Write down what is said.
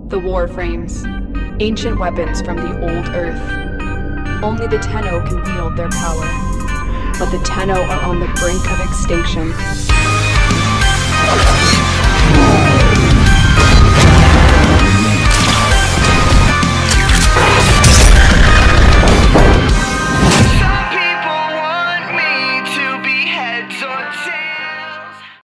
The warframes, ancient weapons from the old earth. Only the Tenno can wield their power, but the Tenno are on the brink of extinction.